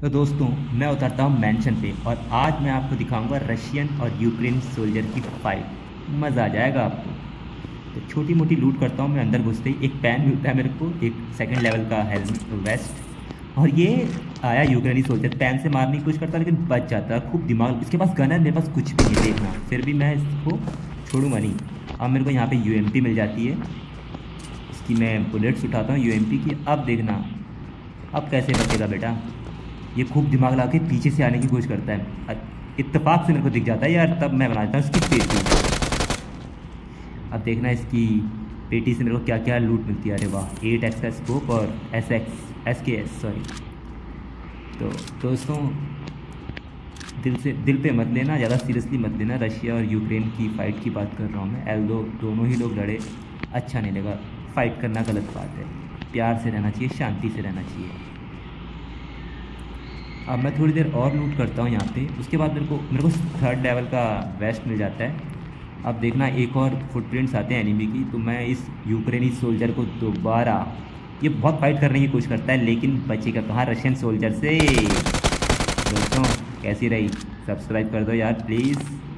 तो दोस्तों, मैं उतरता हूँ मैंशन पे और आज मैं आपको दिखाऊंगा रशियन और यूक्रेन सोल्जर की फाइट। मज़ा आ जाएगा आपको। तो छोटी मोटी लूट करता हूँ मैं। अंदर घुसते ही एक पैन मिलता है मेरे को, एक सेकंड लेवल का हेलमेट वेस्ट। और ये आया यूक्रेनी सोल्जर, पैन से मारने की कोशिश करता है लेकिन बच जाता है। खूब दिमाग, इसके पास गन है, मेरे पास कुछ भी नहीं। देखना, फिर भी मैं इसको छोड़ूंगा नहीं। अब मेरे को यहाँ पे यूएमपी मिल जाती है, इसकी मैं बुलेट्स उठाता हूँ यूएमपी की। अब देखना, अब कैसे बचेगा बेटा। ये खूब दिमाग लगा के पीछे से आने की कोशिश करता है। इत्तेफाक से मेरे को दिख जाता है यार, तब मैं बना देता हूँ इसकी पेटी। अब देखना इसकी पेटी से मेरे को क्या क्या लूट मिलती है। अरे वाह, 8x का स्कोप और SKS सॉरी। तो दोस्तों, दिल पे मत लेना, ज़्यादा सीरियसली मत लेना। रशिया और यूक्रेन की फ़ाइट की बात कर रहा हूँ मैं। एल्दो दोनों ही लोग लड़े, अच्छा नहीं लगा। फाइट करना गलत बात है, प्यार से रहना चाहिए, शांति से रहना चाहिए। अब मैं थोड़ी देर और लूट करता हूँ यहाँ पे। उसके बाद मेरे को थर्ड लेवल का वेस्ट मिल जाता है। अब देखना, एक और फुटप्रिंट्स आते हैं एनिमी की। तो मैं इस यूक्रेनी सोल्जर को दोबारा, ये बहुत फाइट करने की कोशिश करता है लेकिन बचेगा कहाँ रशियन सोल्जर से। दोस्तों, कैसी रही? सब्सक्राइब कर दो यार प्लीज़।